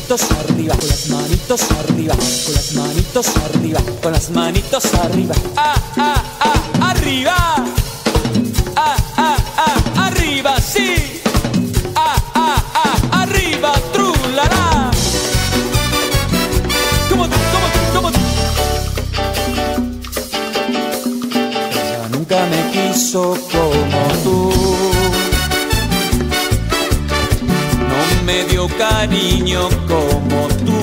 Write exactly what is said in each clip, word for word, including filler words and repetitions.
manitos arriba, con las manitos arriba, con las manitos arriba, con las manitos arriba. Ah, ah, ah, arriba. Ah, ah, ah, arriba, sí. Ah, ah, ah, arriba, trulala. Como tú, como tú, como tú. Ella nunca me quiso como tú. No me dio cariño como tú.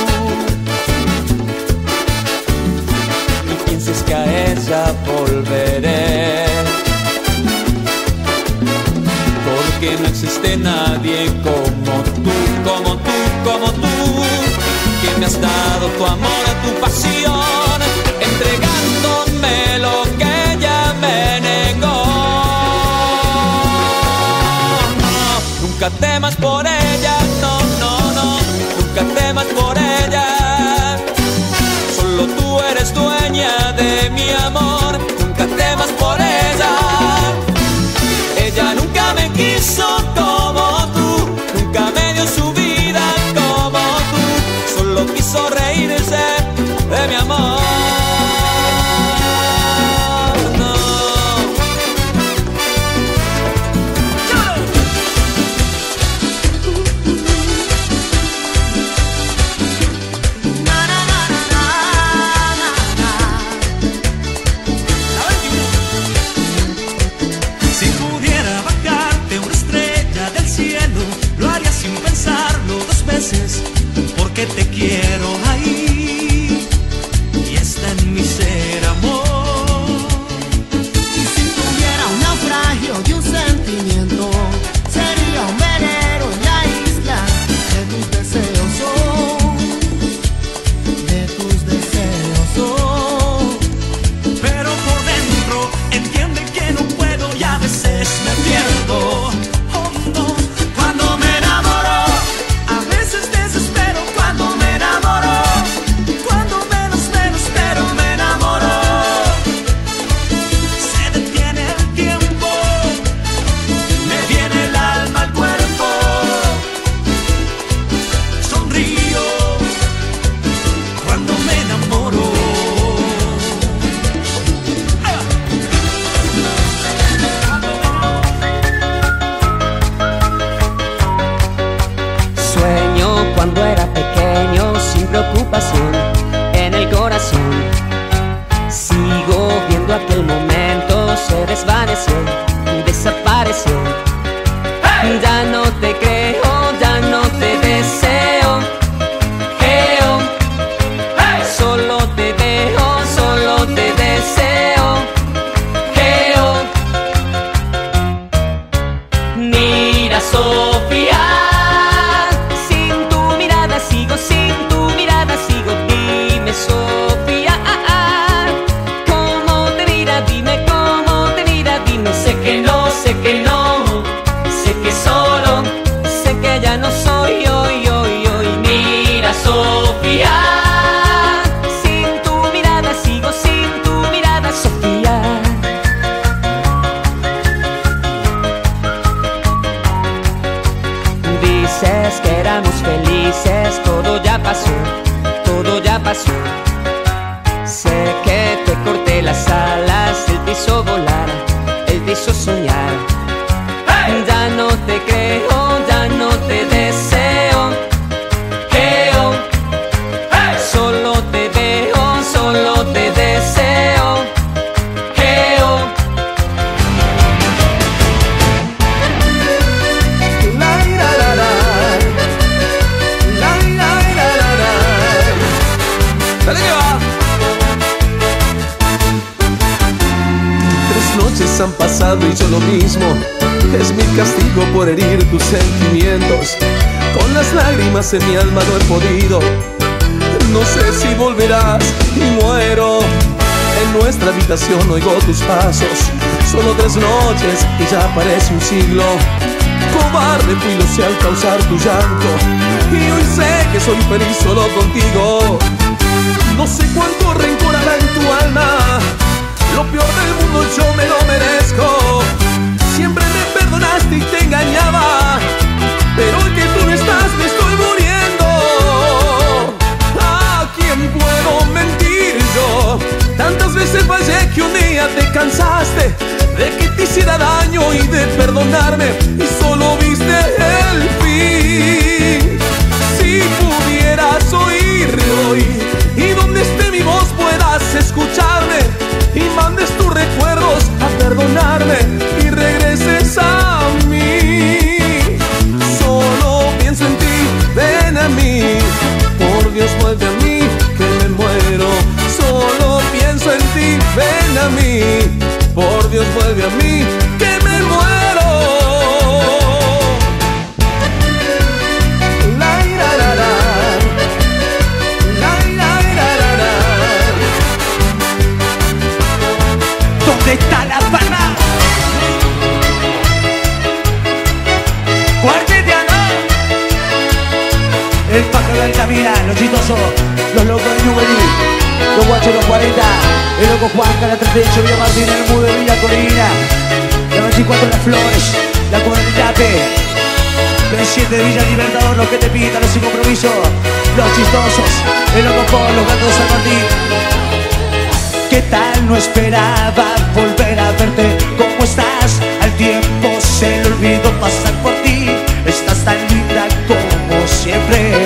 No pienses que a ella volveré, porque no existe nadie como tú, como tú, como tú, que me has dado tu amor, tu pasión, entregándome lo que ella me negó. No, nunca temas por ella, no, no, no, nunca temas por ella. Solo tú eres dueña de mi amor, nunca temas por ella. Ella nunca me quiso como tú, nunca me dio su vida como tú, solo quiso reírse de mi amor. No. Si pudiera bajarte una estrella del cielo, lo haría sin pensarlo dos veces, porque te quiero ahí y está en mi ser, amor. Y si tuviera un naufragio de un sentimiento, sería un velero en la isla de tus deseos, oh, de tus deseos, oh. Pero por dentro entiende que no puedo y a veces me pierdo. Oh no, cuando me enamoro, a veces desespero cuando me enamoro, cuando menos menos pero me enamoro. Se detiene el tiempo, me viene el alma al cuerpo, sonrío cuando me enamoro. Sueño cuando era pequeño sin preocupación en el corazón. Sigo viendo aquel momento, se desvaneció y desapareció. Ya no te creo, ya no te deseo, creo. Solo te veo, solo te deseo, creo. Mira, Sofía, sin tu mirada sigo, sin tu mirada sigo. Dime, Sofía, ah, ah, ¿cómo te mira? Dime cómo te mira, dime. Sé que no, sé que no, sé que solo, sé que ya no soy yo, yo, yo. Mira, Sofía, sin tu mirada sigo, sin tu mirada, Sofía. Dices que éramos felices, todo ya pasó, todo ya pasó. Sé que te corté las alas, él te hizo volar, él te hizo soñar. Ya no te creo, ya no te deseo, creo. Solo te veo, solo te deseo, creo. Dale que va. Tres noches han pasado y yo lo mismo. Es mi castigo por herir tus sentimientos. Con las lágrimas en mi alma no he podido. No sé si volverás y muero. En nuestra habitación oigo tus pasos. Solo tres noches y ya parece un siglo. Cobarde fui, lo sé, al causar tu llanto. Y hoy sé que soy feliz solo contigo. No sé cuánto rencor habrá en tu alma. Lo peor del mundo yo me lo merezco. Siempre me perdonaste y te engañaba, pero hoy que tú no estás me estoy muriendo. el pájaro del camina, los chistosos, los locos de Newbery, los guachos de los cuarenta, el loco Juanca, la treinta y ocho, Villa Martín, el mudo de Villa Colina, la veinticuatro de las Flores, la comunidad el siete de Villa Libertador, los que te pintan, los sin compromiso, los chistosos, el loco Paul, los gatos de San Martín. ¿Qué tal? No esperaba volver a verte. ¿Cómo estás? Al tiempo se le olvidó pasar por ti. Estás tan linda como siempre.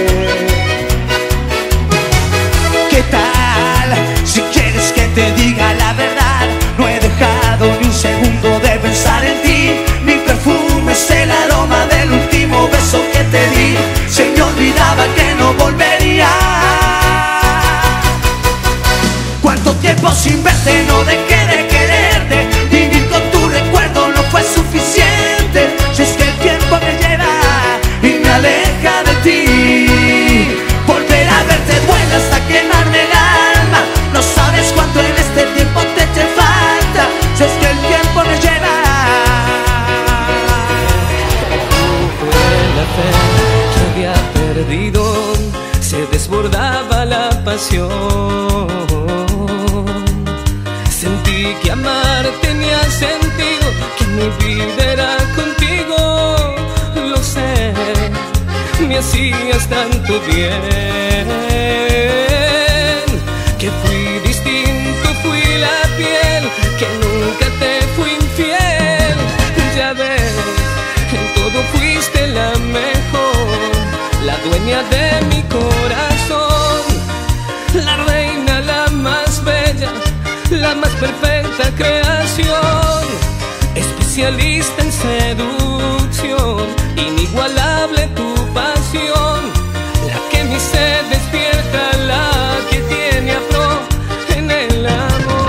¿Qué tal? Si quieres que te diga la verdad, no he dejado ni un segundo de pensar en ti. Mi perfume es el aroma del último beso que te di. Se me olvidaba que no volvería. Cuánto tiempo sin verte, no dejé de quererte. Vivir con tu recuerdo no fue suficiente. Si es que el tiempo me lleva y me aleja de ti. Volver a verte duele hasta quemarme el alma. No sabes cuánto en este tiempo te eché falta. Si es que el tiempo me lleva. Fue la fe que había perdido, se desbordaba la pasión. Sentí que amar tenía sentido, que mi vida era contigo. Lo sé, me hacías tanto bien, que fui distinto, fui la piel, que nunca te fui infiel. Ya ves, en todo fuiste la mejor, la dueña de mi corazón, la reina, la más bella, la más perfecta creación, especialista en seducción, inigualable tu pasión, la que mi sed despierta, la que tiene afro en el amor.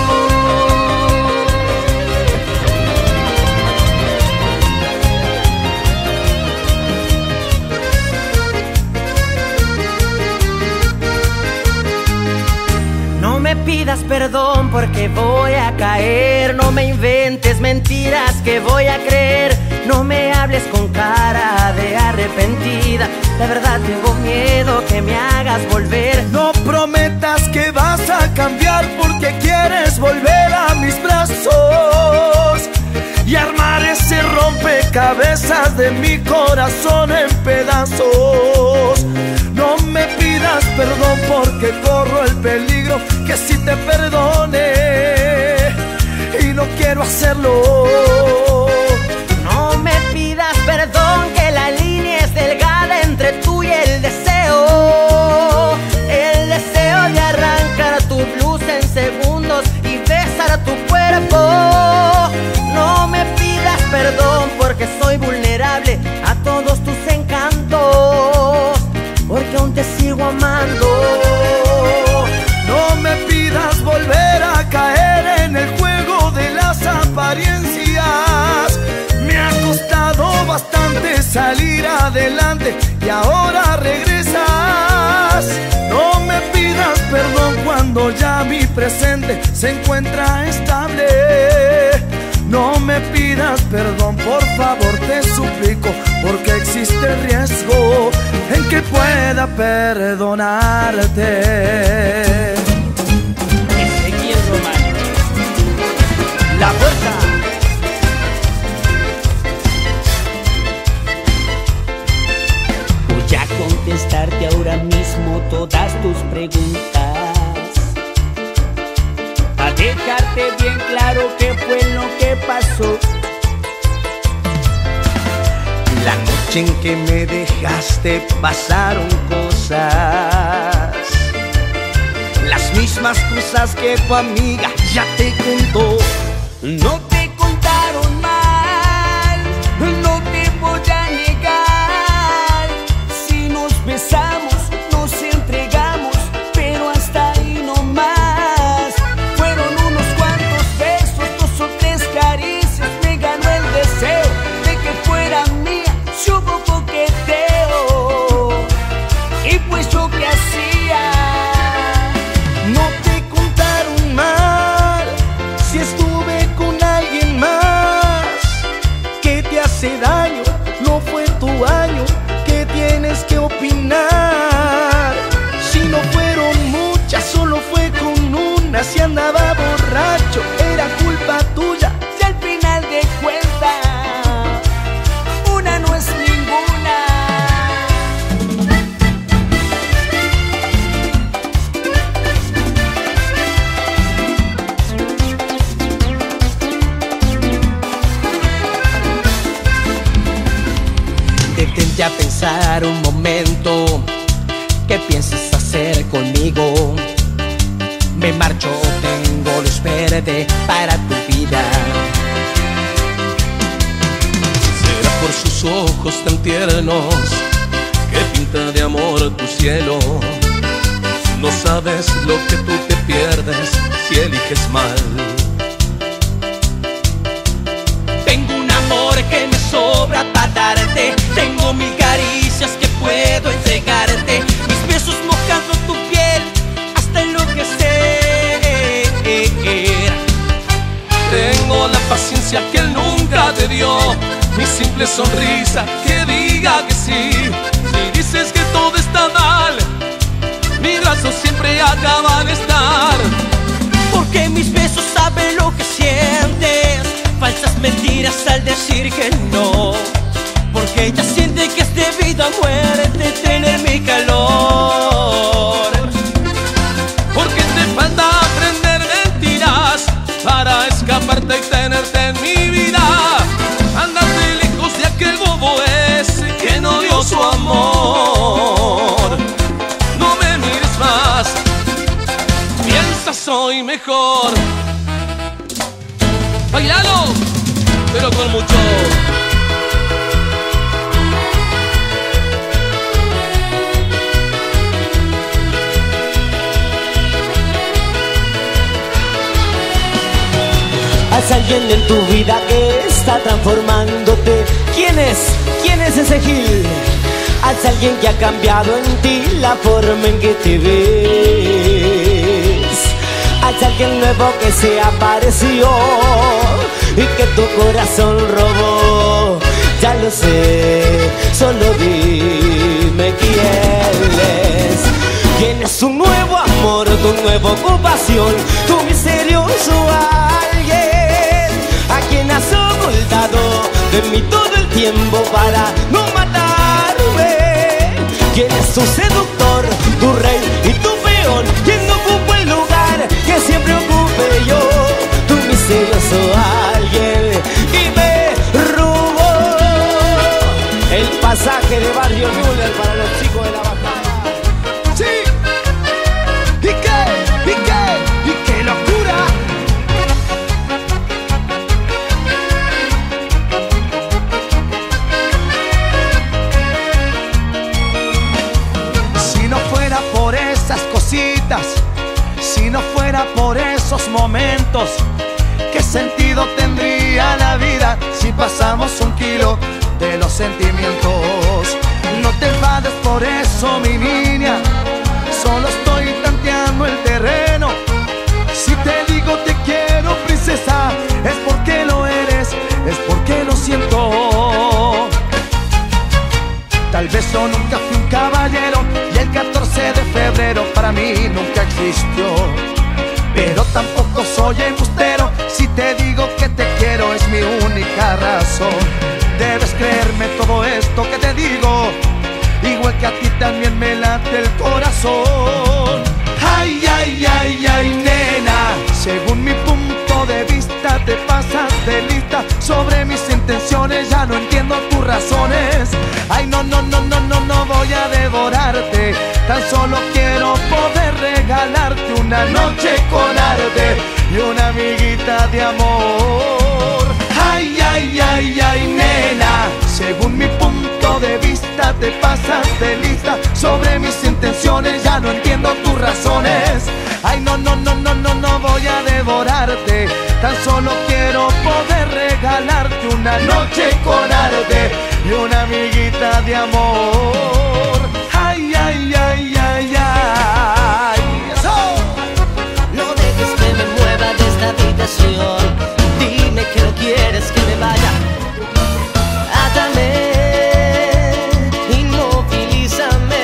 No me pidas perdón porque voy a caer. No me inventes mentiras que voy a creer. No me hables con cara de arrepentida. La verdad tengo miedo que me hagas volver. No prometas que vas a cambiar porque quieres volver a mis brazos y armar ese rompecabezas de mi corazón en pedazos. No me pidas perdón porque corro el peligro que si te perdone y no quiero hacerlo. No me pidas perdón que la línea es delgada entre tú y el deseo. El deseo de arrancar tu blusa en segundos y besar tu cuerpo. No me pidas perdón porque soy vulnerable a todos tus encantos, porque aún te sigo amando. No me pidas volver a caer en el juego de las apariencias. Me ha costado bastante salir adelante y ahora regresas. No me pidas perdón cuando ya mi presente se encuentra estable. No me pidas perdón, por favor, te suplico, porque existe riesgo en que pueda perdonarte. Ezequiel Román. La fuerza. Voy a contestarte ahora mismo todas tus preguntas, a dejarte bien claro qué fue lo que pasó. La noche en que me dejaste pasaron cosas, las mismas cosas que tu amiga ya te contó. No te contaron mal, no te voy a negar. Si nos besamos, nos entregamos, pero hasta ahí no más. Fueron unos cuantos besos, dos o tres caricias, me ganó el deseo de que fuera mía. Si hubo coqueteo, y pues yo qué hacía. No te contaron mal si estuve con alguien opinar. Si no fueron muchas, solo fue con una. Si andaba borracho, era culpa tuya. Si al final de cuentas una no es ninguna. Detente a pensar un momento, ¿qué piensas hacer conmigo? Me marcho, tengo luz verde para tu vida. Será por sus ojos tan tiernos que pinta de amor tu cielo. No sabes lo que tú te pierdes si eliges mal. Tengo un amor que me sobra para darte. Tengo mil caricias que puedo entregarte. Mis besos mojando tu piel hasta enloquecer. Tengo la paciencia que él nunca te dio, mi simple sonrisa que diga que sí. Si dices que todo está mal, mis brazos siempre acaban de estar. Porque mis besos saben lo que sientes. Falsas mentiras al decir que no. Porque ella siente que es de vida o muerte tener mi calor. Porque te falta aprender mentiras para escaparte y tenerte en mi vida. Ándate lejos de aquel bobo ese que no dio su amor. No me mires más, piensa soy mejor. Bailalo, pero con mucho. Haz alguien en tu vida que está transformándote. ¿Quién es? ¿Quién es ese Gil? Haz alguien que ha cambiado en ti la forma en que te ves. Haz alguien nuevo que se apareció y que tu corazón robó. Ya lo sé, solo dime quién es. ¿Quién es tu nuevo amor, tu nueva ocupación, tu misterioso alguien? ¿A quien has ocultado de mí todo el tiempo para no matarme? ¿Quién es tu seductor, tu rey y tu peón? ¿Quién no ocupa el lugar que siempre ocupe yo? Tu misterioso alguien y me robó el pasaje de Barrio Müller para los chicos de la bajada. Sí. ¿Y qué? ¿Y qué? ¿Y qué locura? Si no fuera por esas cositas, si no fuera por esos momentos, ¿qué sentido tendría la vida si pasamos un kilo de los sentimientos? No te enfades por eso, mi niña, solo estoy tanteando el terreno. Si te digo te quiero, princesa, es porque lo eres, es porque lo siento. Tal vez yo nunca fui un caballero y el catorce de febrero para mí nunca existió. Pero tampoco soy embustero, si te digo que te quiero es mi única razón. Debes creerme todo esto que te digo, igual que a ti también me late el corazón. Ay, ay, ay, ay, nena, según mi punto de vista te pasas de lista. Sobre mis intenciones ya no entiendo tus razones. Ay, no, no, no, no, no, no voy a devorarte. Tan solo quiero poder regalarte una noche con arte y una amiguita de amor. Ay, ay, ay, ay, nena, según mi punto de vista te pasas de lista. Sobre mis intenciones ya no entiendo tus razones. Ay, no, no, no, no, no, no voy a devorarte. Tan solo quiero poder regalarte una noche con arte y una amiguita de amor. Ay, ay, ay, ay, ay. ¡Eso! No dejes que me mueva de esta habitación. Dime que no quieres que me vaya. Átame, inmovilízame.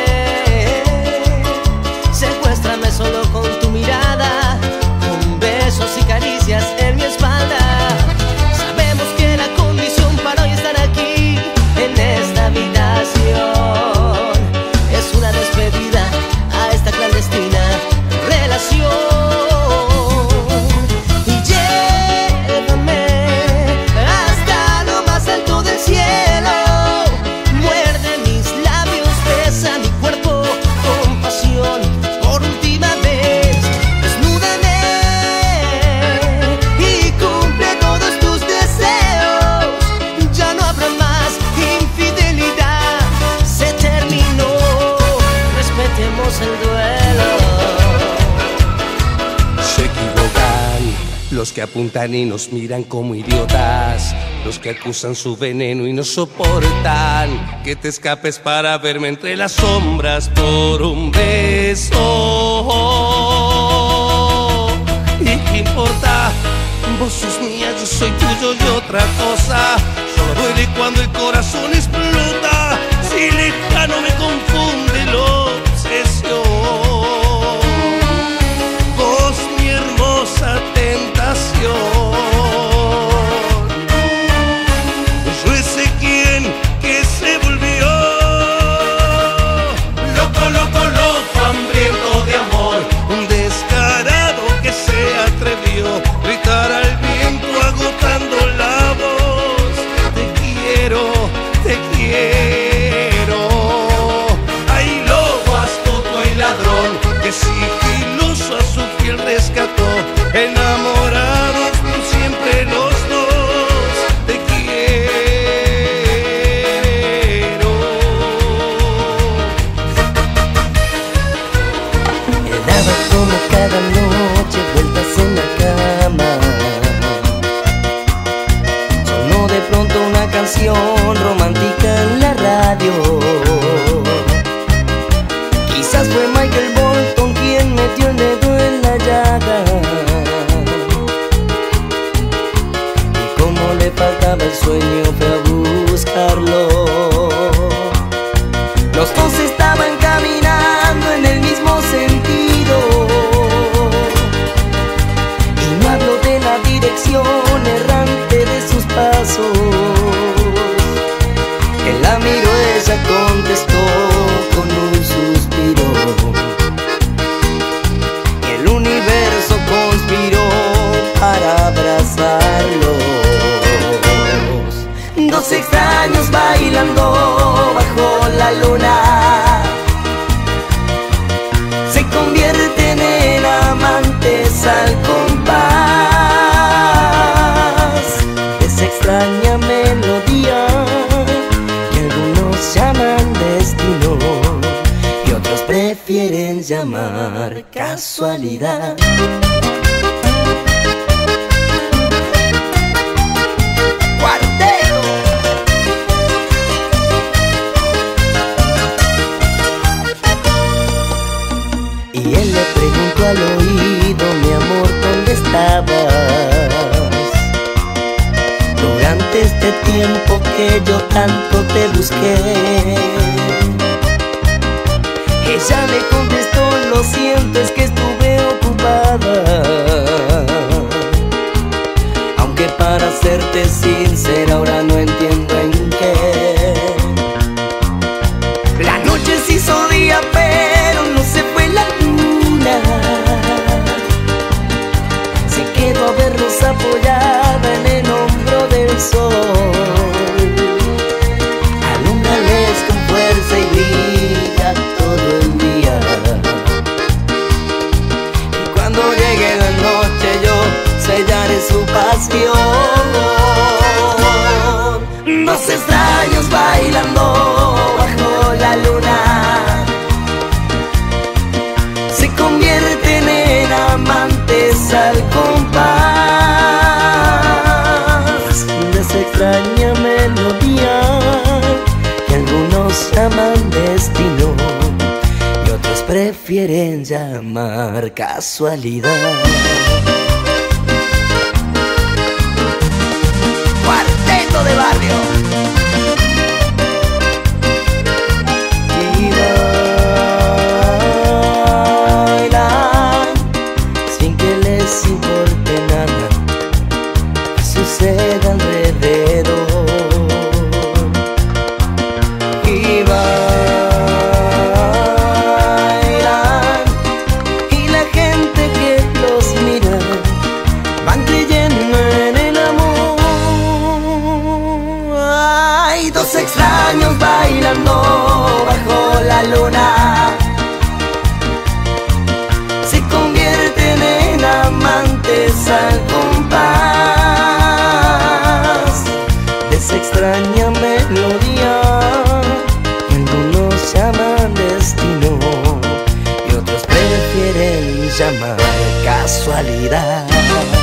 los que apuntan y nos miran como idiotas, los que acusan su veneno y no soportan que te escapes para verme entre las sombras por un beso. ¿Y qué importa? Vos sos mía, yo soy tuyo y otra cosa. Solo duele cuando el corazón explota. Si lejano me confunde la obsesión. Vos mi hermosa tentación. Yo ese quien que se volvió loco, loco, loco, hambriento de amor. Un descarado que se atrevió a gritar al viento agotando la voz. Te quiero, te quiero. Ay, lobo astuto y ladrón que sigiloso a su fiel rescató. Enamorados por siempre los dos. Te quiero. Me daba como cada noche vueltas en la cama. Sonó de pronto una canción romántica en la radio. Quizás fue Michael Bolton quien metió el dedo en la llaga. Y como le faltaba el sueño fue a buscarlo. Los dos estaban caminando en el mismo sentido. Y no hablo de la dirección errante de sus pasos. Él la miró, ella contestó con un suspiro. Y el universo conspiró para abrazarlos. Dos extraños bailando bajo la luna se convierten en amantes al compás de esa extraña melodía que algunos llaman destino y otros prefieren llamar casualidad. Y él le preguntó al oído, mi amor, ¿dónde estabas? Durante este tiempo que yo tanto te busqué. Ella le contestó, lo siento, es que estuve ocupada. Aunque para serte sincera ahora no entiendo en qué. La noche se hizo día pero no se fue la luna. Se quedó a verlos apoyada en el hombro del sol. Alúmbrales con fuerza y brilla todo el día. Y cuando llegue la noche yo sellaré su pasión. Dos extraños bailando bajo la luna se convierten en amantes al compás de esa extraña melodía que algunos llaman destino y otros prefieren llamar casualidad. Cuarteto de Barrio. Importe nada que suceda alrededor y bailan y la gente que los mira van creyendo en el amor. Hay dos extraños bailando bajo la luna amantes al compás de esa extraña melodía que algunos llaman destino y otros prefieren llamar casualidad.